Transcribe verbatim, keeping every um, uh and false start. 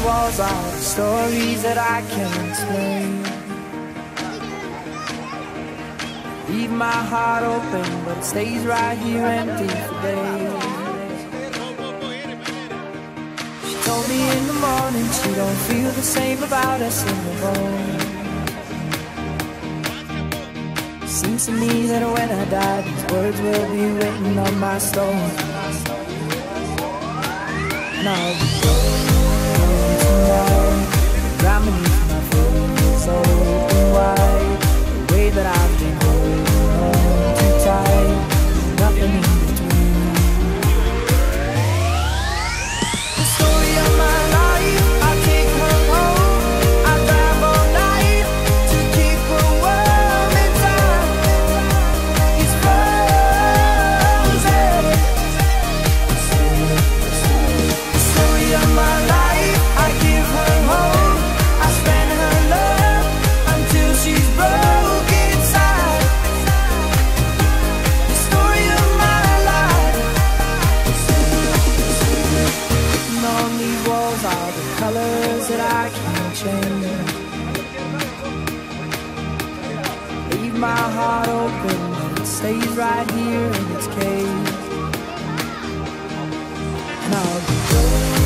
walls are the stories that I can't explain. Leave my heart open, but it stays right here empty for days. She told me in the morning she don't feel the same about us in the bones. Seems to me that when I die, these words will be written on my stone. And I'll be going tonight, ground beneath my feet, so open wide. The way that I've been holding on too tight, nothing in between. The story of my life, I take her home, I drive all night to keep her warm in time. It's frozen. The story of my life, I give her home, I spend her love until she's broke inside. The story of my life. And on these walls are the colors that I can't change. Leave my heart open, but it stays right here in its cage. And I'll be